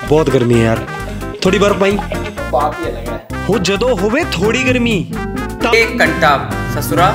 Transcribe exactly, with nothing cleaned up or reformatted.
बहुत गर्मी है यार, थोड़ी बर्फ पाई बात ही अलग है हो जदों होवे थोड़ी गर्मी। एक घंटा ससुरा